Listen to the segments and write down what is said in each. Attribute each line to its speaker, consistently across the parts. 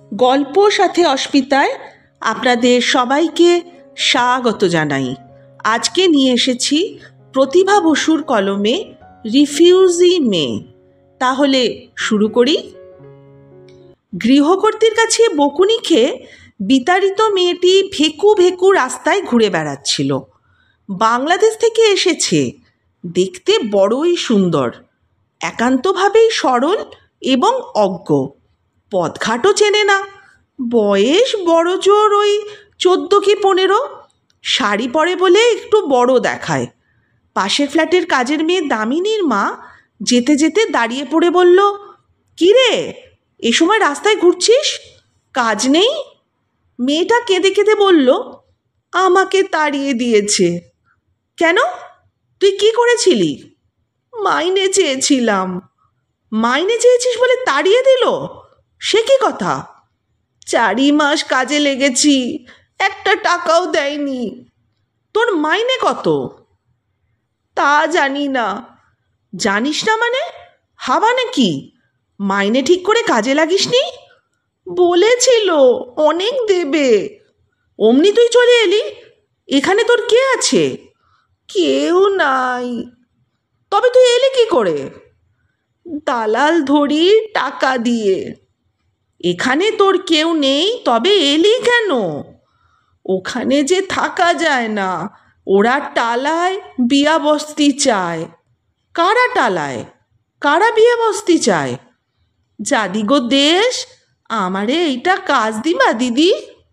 Speaker 1: গল্প সাথে অস্মিতায় আপনাদের সবাইকে স্বাগত জানাই। আজকে নিয়ে এসেছি প্রতিভা বসুর কলমে রিফিউজি মেয়ে। তাহলে শুরু করি। গৃহকর্ত্রীর কাছে বকুনি খেয়ে বিতাড়িত মেয়েটি ভেকু ভেকু রাস্তায় ঘুরে বেড়াচ্ছিল। বাংলাদেশ থেকে এসেছে, দেখতে বড়ই সুন্দর, একান্তভাবেই সরল এবং অজ্ঞ। পথঘাটও চেনে না। বয়স বড় জোর ওই 14 কি 15। শাড়ি পরে বলে একটু বড় দেখায়। পাশের ফ্ল্যাটের কাজের মেয়ে দামিনীর মা যেতে যেতে দাঁড়িয়ে পড়ে বলল, "কি রে, এ সময় রাস্তায় ঘুরছিস? কাজ নেই?" মেয়েটা কেঁদে কেঁদে বলল, "আমাকে তাড়িয়ে দিয়েছে।" "কেন? তুই কি করেছিলি?" "মাইনে চেয়েছিলাম।" "মাইনে চেয়েছিস বলে তাড়িয়ে দিল? সে কি কথা?" 4 মাস কাজে লেগেছি, একটা টাকাও দেয়নি। "তোর মাইনে কত?" "তা জানি না।" "জানিস না মানে? হাবা নাকি? মাইনে ঠিক করে কাজে লাগিসনি? বলেছিল অনেক দেবে। অমনি তুই চলে এলি। এখানে তোর কে আছে?" "কেউ নাই।" "তবে তুই এলি কি করে?" "দালাল ধরি টাকা দিয়ে।" "এখানে তোর কেউ নেই, তবে এলি কেন?" "ওখানে যে থাকা যায় না, ওরা টালায় বিয়া বস্তি চায়।" "কারা টালায়? কারা বিয়া বস্তি চায়?" "জাদিগো দেশ, আমারে এইটা কাজ দিবা দিদি?"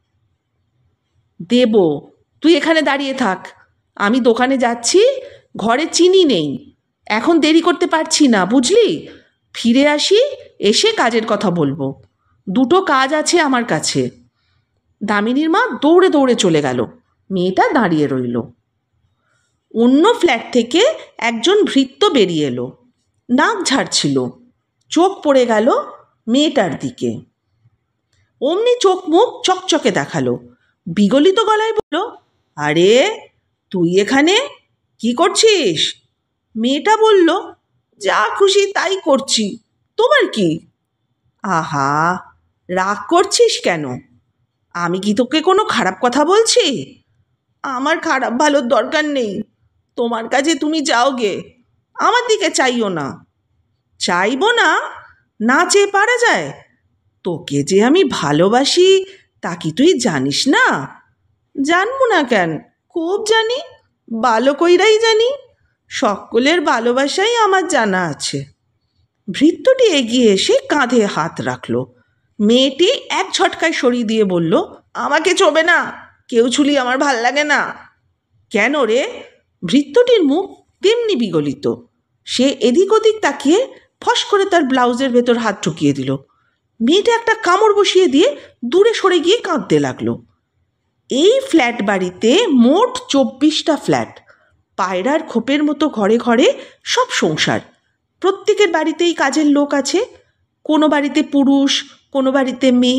Speaker 1: "দেব, তুই এখানে দাঁড়িয়ে থাক, আমি দোকানে যাচ্ছি, ঘরে চিনি নেই, এখন দেরি করতে পারছি না, বুঝলি? ফিরে আসি, এসে কাজের কথা বলবো। 2টো কাজ আছে আমার কাছে।" দামিনীর মা দৌড়ে দৌড়ে চলে গেল। মেয়েটা দাঁড়িয়ে রইল। অন্য ফ্ল্যাট থেকে একজন ভৃত্য বেরিয়ে এলো। নাক ঝাড়ছিল। চোখ পড়ে গেল মেয়েটার দিকে। অমনি চোখ মুখ চকচকে দেখালো। বিগলিত গলায় বলল, "আরে, তুই এখানে কি করছিস?" মেয়েটা বলল, "যা খুশি তাই করছি, তোমার কি?" "আহা, রাগ করছিস কেন? আমি কি তোকে কোনো খারাপ কথা বলছি?" "আমার খারাপ ভালোর দরকার নেই, তোমার কাজে তুমি যাও গে, আমার দিকে চাইও না।" "চাইবো না? না চেয়ে পারা যায়? তোকে যে আমি ভালোবাসি তা কি তুই জানিস না?" "জানবো না কেন, খুব জানি, ভালো কইরাই জানি। সকলের ভালোবাসাই আমার জানা আছে।" ভৃত্যটি এগিয়ে এসে কাঁধে হাত রাখল। মেয়েটি এক ঝটকায় সরিয়ে দিয়ে বলল, "আমাকে ছোবে না, কেউ ছুলি আমার ভাল লাগে না।" "কেন রে?" ভৃত্যটির মুখ তেমনি বিগলিত। সে এদিক ওদিক তাকিয়ে ফস করে তার ব্লাউজের ভেতর হাত ঢুকিয়ে দিল। মেয়েটা একটা কামড় বসিয়ে দিয়ে দূরে সরে গিয়ে কাঁদতে লাগলো। এই ফ্ল্যাট বাড়িতে মোট 24টা ফ্ল্যাট। পায়রার খোপের মতো ঘরে ঘরে সব সংসার। প্রত্যেকের বাড়িতেই কাজের লোক আছে। কোনো বাড়িতে পুরুষ, কোনো বাড়িতে মেয়ে।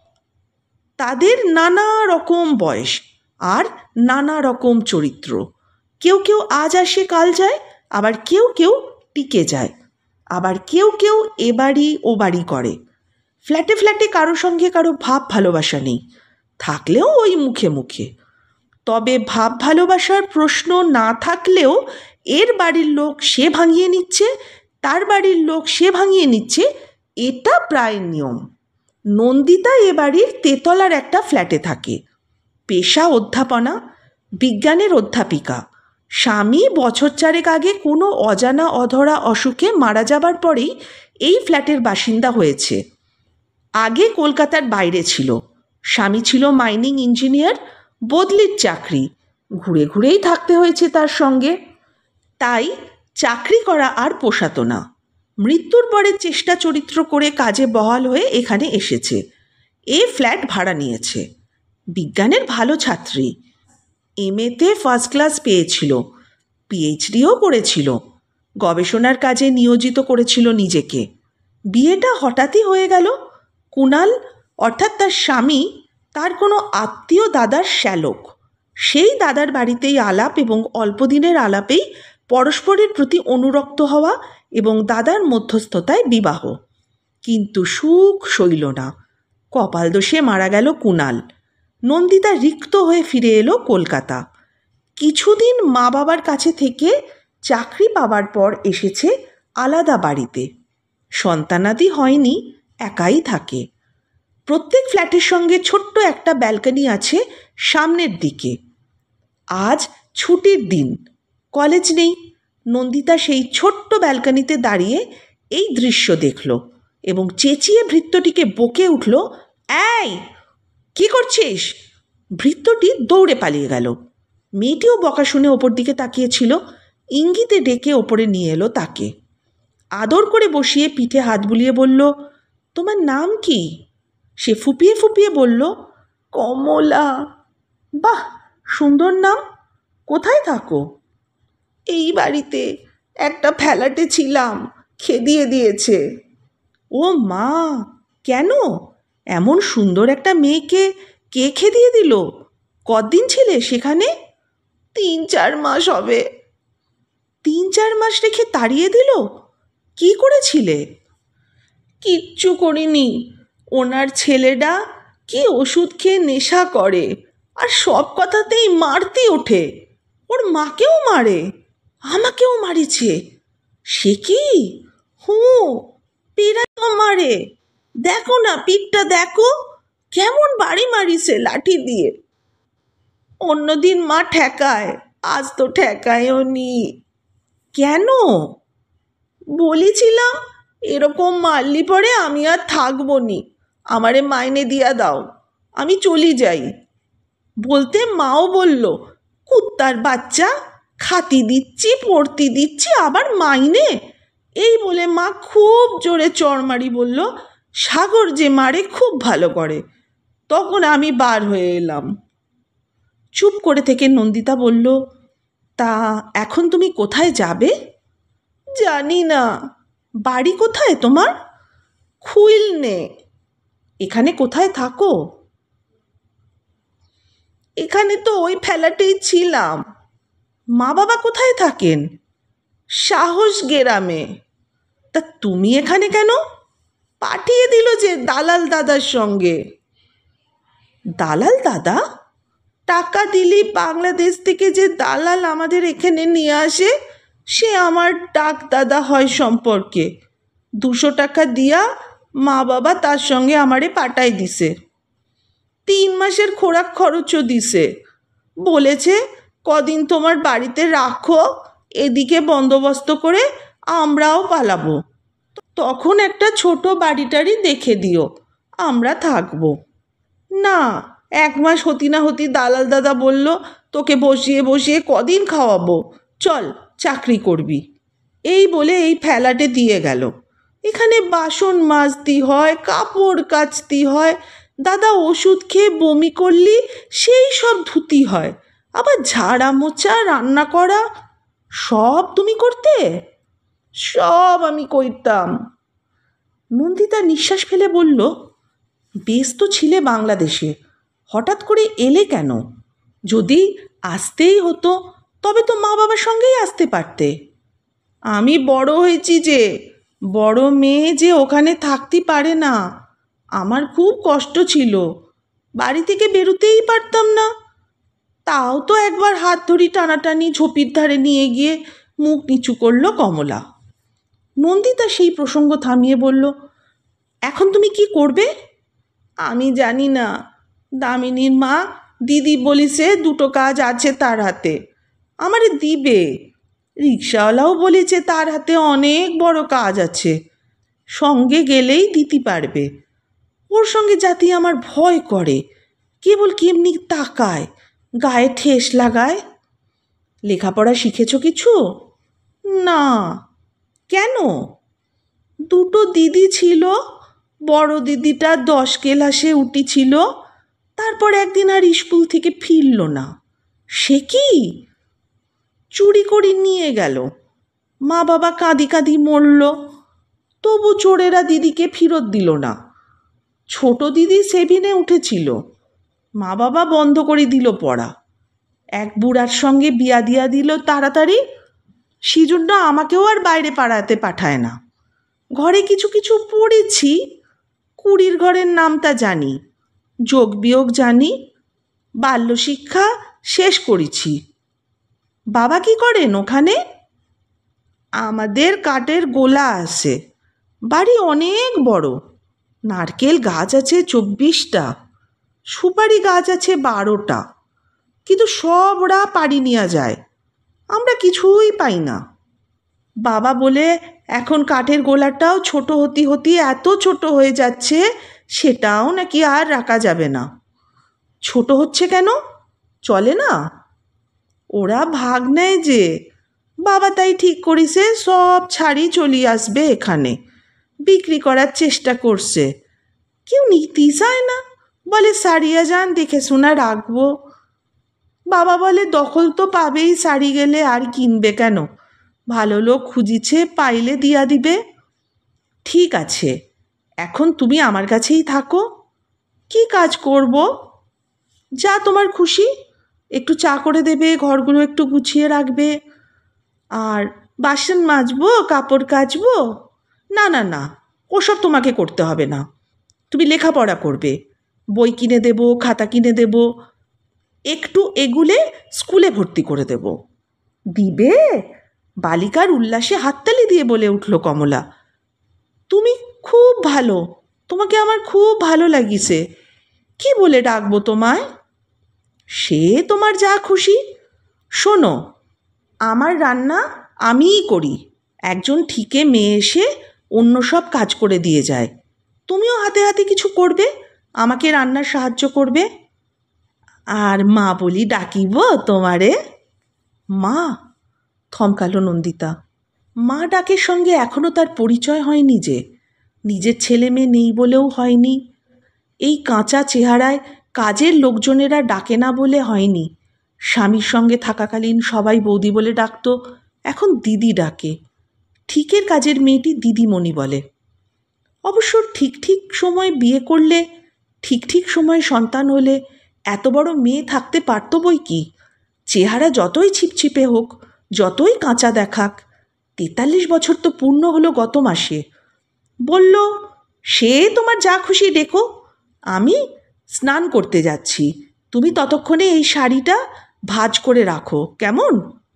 Speaker 1: তাদের নানা রকম বয়স আর নানা রকম চরিত্র। কেউ কেউ আজ আসে কাল যায়, আবার কেউ কেউ টিকে যায়, আবার কেউ কেউ এ বাড়ি ও বাড়ি করে। ফ্ল্যাটে ফ্ল্যাটে কারো সঙ্গে কারো ভাব ভালোবাসা নেই, থাকলেও ওই মুখে মুখে। তবে ভাব ভালোবাসার প্রশ্ন না থাকলেও এর বাড়ির লোক সে ভাঙিয়ে নিচ্ছে, তার বাড়ির লোক সে ভাঙিয়ে নিচ্ছে, এটা প্রায় নিয়ম। নন্দিতা এ বাড়ির তেতলার একটা ফ্ল্যাটে থাকে। পেশা অধ্যাপনা, বিজ্ঞানের অধ্যাপিকা। স্বামী বছর 4 আগে কোনো অজানা অধরা অসুখে মারা যাবার পরেই এই ফ্ল্যাটের বাসিন্দা হয়েছে। আগে কলকাতার বাইরে ছিল। স্বামী ছিল মাইনিং ইঞ্জিনিয়ার, বদলির চাকরি, ঘুরে ঘুরেই থাকতে হয়েছে তার সঙ্গে। তাই চাকরি করা আর পোষাতো না। মৃত্যুর পরে চেষ্টা চরিত্র করে কাজে বহাল হয়ে এখানে এসেছে। এ ফ্ল্যাট ভাড়া নিয়েছে। বিজ্ঞানের ভালো ছাত্রী, MA-তে ফার্স্ট ক্লাস পেয়েছিল, PhD-ও করেছিল, গবেষণার কাজে নিয়োজিত করেছিল নিজেকে। বিয়েটা হঠাৎই হয়ে গেল। কুণাল অর্থাৎ তার স্বামী তার কোনো আত্মীয় দাদার শ্যালক। সেই দাদার বাড়িতেই আলাপ এবং অল্প দিনের আলাপেই পরস্পরের প্রতি অনুরক্ত হওয়া এবং দাদার মধ্যস্থতায় বিবাহ। কিন্তু সুখ সইল না। কপাল দোষে মারা গেল কুণাল। নন্দিতা রিক্ত হয়ে ফিরে এলো কলকাতা। কিছুদিন মা বাবার কাছে থেকে চাকরি পাওয়ার পর এসেছে আলাদা বাড়িতে। সন্তানাদি হয়নি, একাই থাকে। প্রত্যেক ফ্ল্যাটের সঙ্গে ছোট্ট একটা ব্যালকনি আছে সামনের দিকে। আজ ছুটির দিন, কলেজ নেই। নন্দিতা সেই ছোট্ট ব্যালকনিতে দাঁড়িয়ে এই দৃশ্য দেখল এবং চেঁচিয়ে ভৃত্যটিকে বকে উঠল, এই কি করছিস? ভৃত্যটি দৌড়ে পালিয়ে গেল। মেয়েটিও বকা শুনে ওপর দিকে তাকিয়েছিল। ইঙ্গিতে ডেকে ওপরে নিয়ে এলো তাকে। আদর করে বসিয়ে পিঠে হাত বুলিয়ে বলল, তোমার নাম কি? সে ফুপিয়ে ফুপিয়ে বলল, কমলা। বাহ, সুন্দর নাম। কোথায় থাকো? এই বাড়িতে, একটা ফ্ল্যাটে ছিলাম, খেদিয়ে দিয়েছে। ও মা, কেন? এমন সুন্দর একটা মেয়েকে কে খেদিয়ে দিল? কদিন ছিলে সেখানে? 3-4 মাস হবে। 3-4 মাস রেখে তাড়িয়ে দিল? কি করেছিলে? কিচ্ছু করিনি। ওনার ছেলেটা কি ওষুধ খেয়ে নেশা করে, আর সব কথাতেই মারতে ওঠে। ওর মাকেও মারে, আমাকেও মারিছে। সে কি? পেরাও মারে। দেখো না, পিঠটা দেখো কেমন বাড়ি মারিছে লাঠি দিয়ে। অন্যদিন মা ঠেকায়, আজ তো ঠেকায়ও নি। কেন? বলেছিলাম এরকম মারলি পরে আমি আর থাকবো নি, আমারে মাইনে দিয়া দাও, আমি চলি যাই। বলতে মাও বলল, কুত্তার বাচ্চা, খাতি দিচ্ছি, পড়তি দিচ্ছি, আবার মাইনে। এই বলে মা খুব জোরে চড় মারি বলল, সাগর যে মারে খুব ভালো করে। তখন আমি বার হয়ে এলাম। চুপ করে থেকে নন্দিতা বলল, তা এখন তুমি কোথায় যাবে? জানি না। বাড়ি কোথায় তোমার? খুলনে। এখানে কোথায় থাকো? এখানে তো ওই ফ্ল্যাটেই ছিলাম। মা বাবা কোথায় থাকেন? সাহস গ্রামে। তা তুমি এখানে কেন? পাঠিয়ে দিল যে দালাল দাদার সঙ্গে। দালাল দাদা? টাকা দিলি বাংলাদেশ থেকে যে দালাল আমাদের এখানে নিয়ে আসে, সে আমার ডাক দাদা হয় সম্পর্কে। 200 টাকা দিয়া মা বাবা তার সঙ্গে আমারে পাঠাই দিছে। 3 মাসের খোরাক খরচও দিছে। বলেছে কদিন তোমার বাড়িতে রাখো, এদিকে বন্দোবস্ত করে আমরাও পালাবো। তখন একটা ছোট বাড়িটারি দেখে দিও, আমরা থাকবো। না, 1 মাস হতি না হতি দালাল দাদা বলল, তোকে বসিয়ে বসিয়ে কদিন খাওয়াবো, চল চাকরি করবি। এই বলে এই ফ্ল্যাটে দিয়ে গেল। এখানে বাসন মাজতি হয়, কাপড় কাচতি হয়, দাদা ওষুধ খেয়ে বমি করলি সেই সব ধুতি হয়, আবার ঝাড়া মোছা, রান্না করা সব তুমি করতে? সব আমি করতাম। নন্দিতা নিঃশ্বাস ফেলে বলল, বেশ তো ছিলে বাংলাদেশে, হঠাৎ করে এলে কেন? যদি আসতেই হতো তবে তো মা বাবার সঙ্গেই আসতে পারতে। আমি বড় হয়েছি যে, বড় মেয়ে যে ওখানে থাকতে পারে না। আমার খুব কষ্ট ছিল, বাড়ি থেকে বেরোতেই পারতাম না। তাও তো একবার হাত ধরি টানাটানি ঝোপির ধারে নিয়ে গিয়ে মুখ নিচু করলো কমলা। নন্দিতা সেই প্রসঙ্গ থামিয়ে বলল, এখন তুমি কি করবে? আমি জানি না। দামিনীর মা দিদি বলিছে 2টো কাজ আছে তার হাতে, আমারে দিবে। রিক্সাওয়ালাও বলেছে তার হাতে অনেক বড় কাজ আছে, সঙ্গে গেলেই দিতে পারবে। ওর সঙ্গে যাতে আমার ভয় করে, কেবল কেমনি তাকায়, গায়ে ঠেস লাগায়। লেখাপড়া শিখেছ কিছু? না। কেন? 2টো দিদি ছিল, বড় দিদিটা 10 ক্লাসে উঠেছিল, তারপর একদিন আর স্কুল থেকে ফিরল না। সে কি? চুরি করে নিয়ে গেল। মা বাবা কাঁদি কাঁদি মরল, তবু চোরেরা দিদিকে ফেরত দিল না। ছোট দিদি 7-এ উঠেছিল, মা বাবা বন্ধ করে দিল পড়া। এক বুড়ার সঙ্গে বিয়া দিয়া দিল তাড়াতাড়ি, সেজন্য আমাকেও আর বাইরে পাড়াতে পাঠায় না। ঘরে কিছু কিছু পড়েছি, কুড়ির ঘরের নামটা জানি, যোগ বিয়োগ জানি, বাল্যশিক্ষা শেষ করেছি। বাবা কি করেন ওখানে? আমাদের কাঠের গোলা আছে, বাড়ি অনেক বড়, নারকেল গাছ আছে 24টা, সুপারি গাছ আছে 12টা, কিন্তু সবরা পাড়ি নেওয়া যায়, আমরা কিছুই পাই না। বাবা বলে এখন কাঠের গোলাটাও ছোট হতে হতে এত ছোট হয়ে যাচ্ছে, সেটাও নাকি আর রাখা যাবে না। ছোট হচ্ছে কেন? চলে না? ওরা ভাগ নেয় যে, বাবা তাই ঠিক করিছে সব ছাড়ি চলিয়ে আসবে এখানে, বিক্রি করার চেষ্টা করছে। কেউ নিতেই চায় না, বলে সারিয়া যান, দেখে শোনা রাখবো। বাবা বলে দখল তো পাবেই, সারি গেলে আর কিনবে কেন, ভালো লোক খুঁজিছে, পাইলে দিয়া দিবে। ঠিক আছে, এখন তুমি আমার কাছেই থাকো। কি কাজ করব? যা তোমার খুশি, একটু চা করে দেবে, ঘরগুলো একটু গুছিয়ে রাখবে, আর বাসন মাজবো, কাপড় কাচবো। না না না, ওসব তোমাকে করতে হবে না, তুমি লেখাপড়া করবে, বই কিনে দেব, খাতা কিনে দেব, একটু এগুলে স্কুলে ভর্তি করে দেব। দিবে? বালিকার উল্লাসে হাততালি দিয়ে বলে উঠল কমলা। তুমি খুব ভালো, তোমাকে আমার খুব ভালো লাগিছে। কি বলে ডাকবো তোমায়? সে তোমার যা খুশি। শোনো, আমার রান্না আমিই করি, একজন ঠিকে মেয়ে এসে অন্য সব কাজ করে দিয়ে যায়। তুমিও হাতে হাতে কিছু করবে, আমাকে রান্নার সাহায্য করবে। আর মা বলি ডাকিব তোমারে? মা? থমকালো নন্দিতা। মা ডাকের সঙ্গে এখনও তার পরিচয় হয়নি যে, নিজের ছেলে মেয়ে নেই বলেও হয়নি, এই কাঁচা চেহারায় কাজের লোকজনেরা ডাকে না বলে হয়নি। স্বামীর সঙ্গে থাকাকালীন সবাই বৌদি বলে ডাকত, এখন দিদি ডাকে। ঠিকের কাজের মেয়েটি দিদিমণি বলে। অবশ্য ঠিক ঠিক সময় বিয়ে করলে, ঠিক ঠিক সময়ে সন্তান হলে এত বড় মেয়ে থাকতে পারত বই কি। চেহারা যতই ছিপছিপে হোক, যতই কাঁচা দেখাক, 43 বছর তো পূর্ণ হলো গত মাসে। বলল, সে তোমার যা খুশি ডেকো, আমি স্নান করতে যাচ্ছি, তুমি ততক্ষণে এই শাড়িটা ভাঁজ করে রাখো, কেমন?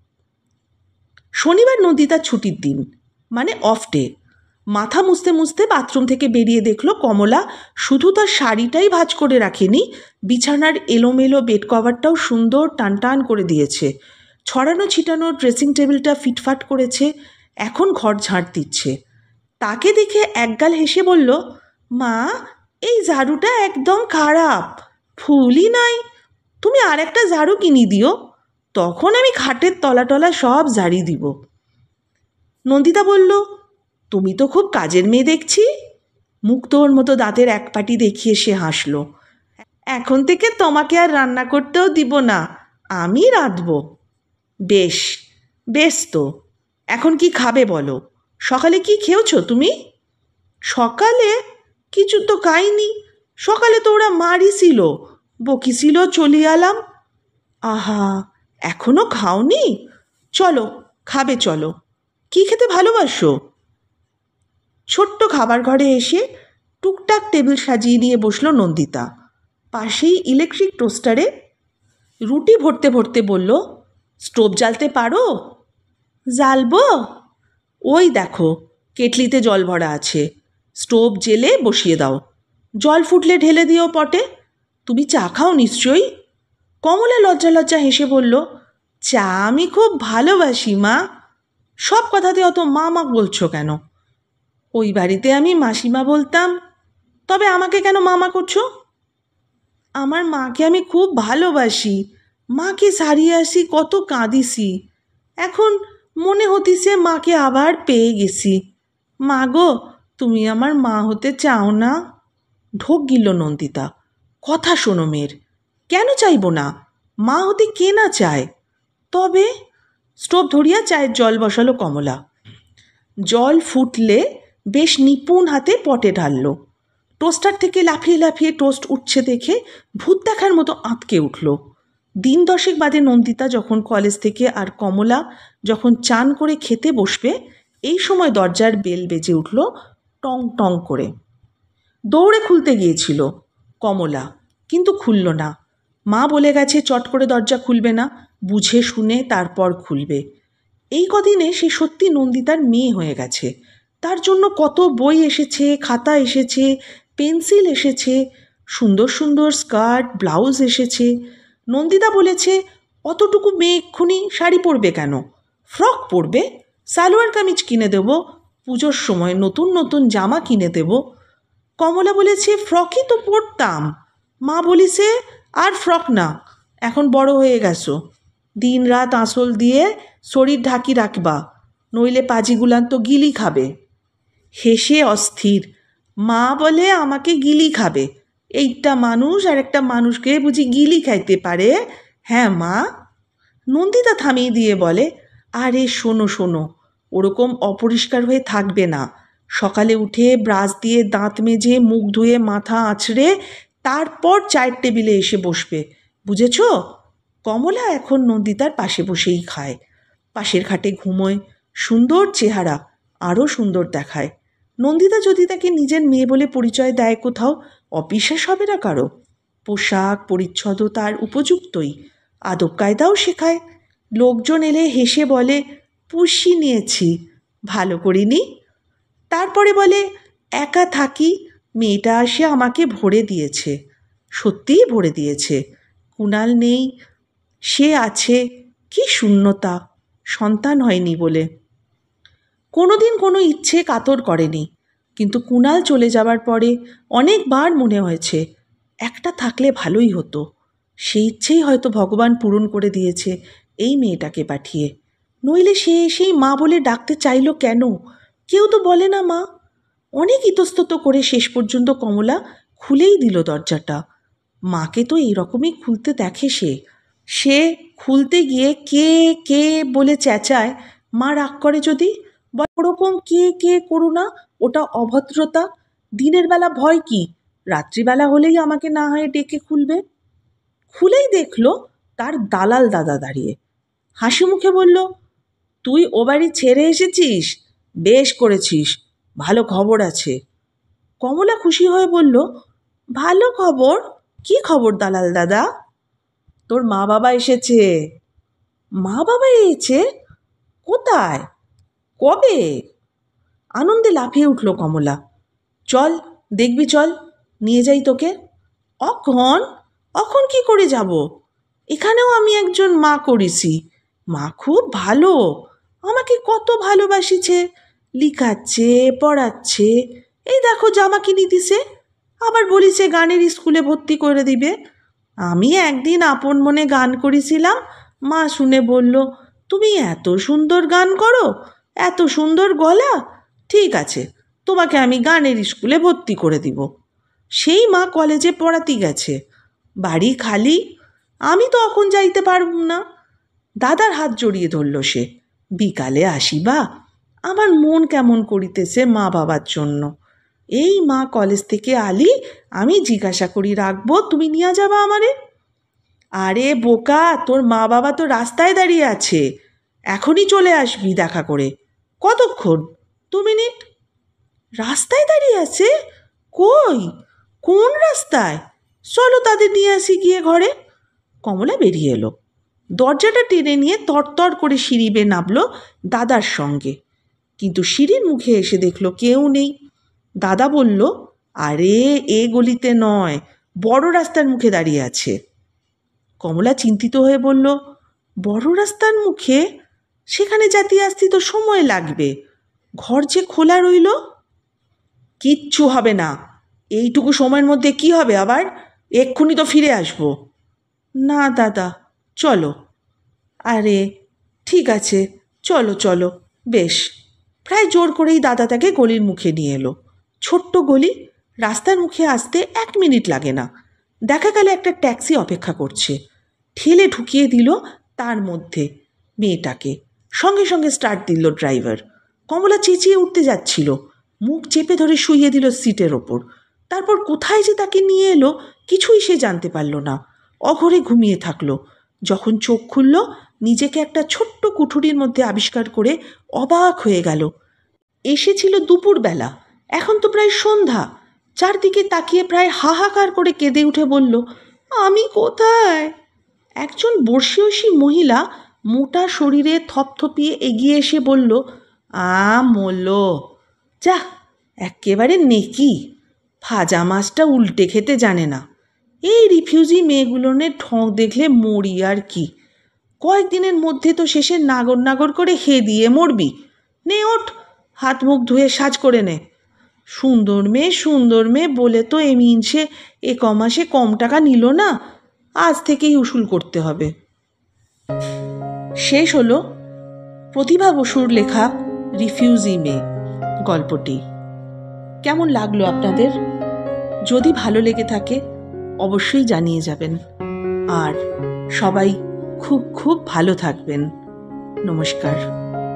Speaker 1: শনিবার নন্দিতার ছুটির দিন, মানে অফ ডে। মাথা মুছতে মুছতে বাথরুম থেকে বেরিয়ে দেখলো কমলা শুধু তার শাড়িটাই ভাঁজ করে রাখেনি, বিছানার এলোমেলো বেড কভারটাও সুন্দর টানটান করে দিয়েছে, ছড়ানো ছিটানো ড্রেসিং টেবিলটা ফিটফাট করেছে, এখন ঘর ঝাড় দিচ্ছে। তাকে দেখে একগাল হেসে বলল, মা, এই ঝাড়ুটা একদম খারাপ, ফুলই নাই, তুমি আর একটা ঝাড়ু কিনে দিও, তখন আমি খাটের তলা সব ঝাড়ি দিব। নন্দিতা বলল, তুমি তো খুব কাজের মেয়ে দেখছি। মুক্তোর মতো দাঁতের এক পাটি দেখিয়ে সে হাসল। এখন থেকে তোমাকে আর রান্না করতেও দিব না, আমি রাঁধব। বেশ বেশ, তো এখন কি খাবে বলো? সকালে কি খেয়েছো তুমি? সকালে কিছু তো খাইনি, সকালে তো ওরা মারিছিল, বকিছিল, চলে এলাম। আহা, এখনো খাওনি? চলো খাবে, চলো। কি খেতে ভালোবাসো? ছোট্ট খাবার ঘরে এসে টুকটাক টেবিল সাজিয়ে নিয়ে বসলো নন্দিতা। পাশেই ইলেকট্রিক টোস্টারে রুটি ভরতে ভরতে বলল, স্টোভ জ্বালতে পারো? জ্বালবো? ওই দেখো, কেটলিতে জল ভরা আছে, স্টোভ জেলে বসিয়ে দাও, জল ফুটলে ঢেলে দিও পটে। তুমি চা খাও নিশ্চয়ই? কমলা লজ্জা লজ্জা হেসে বলল, চা আমি খুব ভালোবাসি মা। সব কথাতে অত মা মা বলছো কেন? ওই বাড়িতে আমি মাসিমা বলতাম, তবে আমাকে কেন মামা করছো? আমার মাকে আমি খুব ভালোবাসি, মাকে সারিয়ে আসি, কত কাঁদিছি, এখন মনে হতিছে মাকে আবার পেয়ে গেছি। মা গো, তুমি আমার মা হতে চাও না? ঢোক গিলল নন্দিতা। কথা শোনো মেয়ের, কেন চাইব না? মা হতে কে না চায়? তবে স্টোভ ধরিয়া চায়ের জল বসালো কমলা। জল ফুটলে বেশ নিপুণ হাতে পটে ঢালল। টোস্টার থেকে লাফিয়ে লাফিয়ে টোস্ট উঠছে দেখে ভূত দেখার মতো আঁতকে উঠল। দিন 10 বাদে নন্দিতা যখন কলেজ থেকে আর কমলা যখন চান করে খেতে বসবে, এই সময় দরজার বেল বেজে উঠল টং টং করে। দৌড়ে খুলতে গিয়েছিল কমলা, কিন্তু খুলল না। মা বলে গেছে চট করে দরজা খুলবে না, বুঝে শুনে তারপর খুলবে। এই কদিনে সে সত্যি নন্দিতার মেয়ে হয়ে গেছে। তার জন্য কত বই এসেছে, খাতা এসেছে, পেন্সিল এসেছে, সুন্দর সুন্দর স্কার্ট ব্লাউজ এসেছে। নন্দিতা বলেছে অতটুকু মেয়ে এক্ষুনি শাড়ি পরবে কেন, ফ্রক পরবে, সালোয়ার কামিজ কিনে দেবো, পুজোর সময় নতুন নতুন জামা কিনে দেব। কমলা বলেছে ফ্রকই তো পরতাম। মা বলিছে আর ফ্রক না, এখন বড় হয়ে গেছো, দিন রাত আঁচল দিয়ে শরীর ঢাকি রাখবা, নইলে পাজিগুলান তো গিলি খাবে। হেসে অস্থির। মা বলে আমাকে গিলি খাবে? এইটা মানুষ আর একটা মানুষকে বুঝি গিলি খাইতে পারে? হ্যাঁ মা। নন্দিতা থামিয়ে দিয়ে বলে, আরে শোনো শোনো, ওরকম অপরিষ্কার হয়ে থাকবে না। সকালে উঠে ব্রাশ দিয়ে দাঁত মেজে মুখ ধুয়ে মাথা আঁচড়ে তারপর চায়ের টেবিলে এসে বসবে, বুঝেছ? কমলা এখন নন্দিতার পাশে বসেই খায়, পাশের খাটে ঘুমোয়। সুন্দর চেহারা, আরও সুন্দর দেখায়। নন্দিতা যদি তাকে নিজের মেয়ে বলে পরিচয় দেয় কোথাও, অবিশ্বাস হবে না কারো। পোশাক পরিচ্ছদও তার উপযুক্তই, আদব কায়দাও শেখায়। লোকজন এলে হেসে বলে পুষি নিয়েছি, ভালো করিনি। তারপরে বলে একা থাকি, মেয়েটা এসে আমাকে ভরে দিয়েছে। সত্যিই ভরে দিয়েছে। কুণাল নেই, সে আছে, কি শূন্যতা, সন্তান হয়নি বলে। কোনোদিন কোনো ইচ্ছে কাতর করেনি, কিন্তু কুণাল চলে যাবার পরে অনেকবার মনে হয়েছে একটা থাকলে ভালোই হতো। সেই ইচ্ছেই হয়তো ভগবান পূরণ করে দিয়েছে এই মেয়েটাকে পাঠিয়ে। নইলে সে এসেই মা বলে ডাকতে চাইল কেন? কেউ তো বলে না মা। অনেক ইতস্তত করে শেষ পর্যন্ত কমলা খুলেই দিল দরজাটা। মাকে তো এইরকমই খুলতে দেখে সে খুলতে গিয়ে কে কে বলে চেঁচায়। মা রাগ করে যদি, ওরকম কে কে করো না, ওটা অভদ্রতা। দিনের বেলা ভয় কি, রাত্রিবেলা হলেই আমাকে না হয় ডেকে খুলবে। খুলেই দেখলো তার দালাল দাদা দাঁড়িয়ে। হাসি মুখে বলল, তুই ও বাড়ি ছেড়ে এসেছিস, বেশ করেছিস, ভালো খবর আছে। কমলা খুশি হয়ে বলল, ভালো খবর? কি খবর দালাল দাদা? তোর মা বাবা এসেছে। মা বাবা এসেছে? কোথায়, কবে? আনন্দে লাফিয়ে উঠল কমলা। চল দেখবি, চল নিয়ে যাই তোকে। অখন? অখন কি করে যাব? এখানেও আমি একজন মা করেছি, মা খুব ভালো, আমাকে কত ভালোবাসিছে, লিখাচ্ছে পড়াচ্ছে, এই দেখো জামা কিনে দিছে, আবার বলিছে গানের স্কুলে ভর্তি করে দিবে। আমি একদিন আপন মনে গান করেছিলাম, মা শুনে বলল, তুমি এত সুন্দর গান করো, এত সুন্দর গলা, ঠিক আছে তোমাকে আমি গানের স্কুলে ভর্তি করে দিব। সেই মা কলেজে পড়াতে গেছে, বাড়ি খালি, আমি তো এখন যাইতে পারব না। দাদার হাত জড়িয়ে ধরল সে। বিকালে আসিবা, আমার মন কেমন করিতেছে মা বাবার জন্য। এই মা কলেজ থেকে আলি, আমি জিজ্ঞাসা করি রাখবো, তুমি নিয়ে যাবা আমারে। আরে বোকা, তোর মা বাবা তো রাস্তায় দাঁড়িয়ে আছে, এখনই চলে আসবি দেখা করে। কতক্ষণ? 2 মিনিট। রাস্তায় দাঁড়িয়ে আছে? কই, কোন রাস্তায়? চলো তাদের নিয়ে আসি গিয়ে ঘরে। কমলা বেরিয়ে এলো, দরজাটা টেনে নিয়ে তরতর করে সিঁড়ি বেয়ে নামলো দাদার সঙ্গে। কিন্তু সিঁড়ির মুখে এসে দেখলো কেউ নেই। দাদা বলল, আরে এ গলিতে নয়, বড় রাস্তার মুখে দাঁড়িয়ে আছে। কমলা চিন্তিত হয়ে বলল, বড় রাস্তার মুখে? সেখানে যাতে আসতে তো সময় লাগবে, ঘর যে খোলা রইল। কিচ্ছু হবে না, এইটুকু সময়ের মধ্যে কি হবে আবার, এক্ষুনি তো ফিরে আসবো। না দাদা, চলো। আরে ঠিক আছে, চলো চলো, বেশ। প্রায় জোর করেই দাদা তাকে গলির মুখে নিয়ে এলো। ছোট্ট গলি, রাস্তার মুখে আসতে 1 মিনিট লাগে না। দেখা গেল একটা ট্যাক্সি অপেক্ষা করছে। ঠেলে ঢুকিয়ে দিল তার মধ্যে মেয়েটাকে, সঙ্গে সঙ্গে স্টার্ট দিল ড্রাইভার। কমলা চেঁচিয়ে উঠতে যাচ্ছিল, মুখ চেপে ধরে শুইয়ে দিল সিটের ওপর। তারপর কোথায় যে তাকে নিয়ে এলো কিছুই সে জানতে পারল না। অঘরে ঘুমিয়ে থাকলো। যখন চোখ খুলল, নিজেকে একটা ছোট্ট কুঠুরির মধ্যে আবিষ্কার করে অবাক হয়ে গেল। এসেছিল দুপুরবেলা, এখন তো প্রায় সন্ধ্যা। চারদিকে তাকিয়ে প্রায় হাহাকার করে কেঁদে উঠে বলল, আমি কোথায়? একজন বর্ষীয়সী মহিলা মোটা শরীরে থপথপিয়ে এগিয়ে এসে বলল, মোলো, যা, একেবারে নেকি, ভাজা মাছটা উল্টে খেতে জানে না। এই রিফিউজি মেয়েগুলোনের ঠোঁক দেখলে মরি আর কি। কয়েকদিনের মধ্যে তো শেষে নাগর নাগর করে দিয়ে মরবি। নে ওঠ, হাত মুখ ধুয়ে সাজ করে নে। সুন্দর মেয়ে বলে তো এমিনসে কমাসে কম টাকা নিল না, আজ থেকেই উসুল করতে হবে। শেষ হলো প্রতিভা বসুর লেখা রিফিউজি মেয়ে গল্পটি। কেমন লাগলো আপনাদের? যদি ভালো লেগে থাকে অবশ্যই জানিয়ে যাবেন। আর সবাই খুব খুব ভালো থাকবেন। নমস্কার।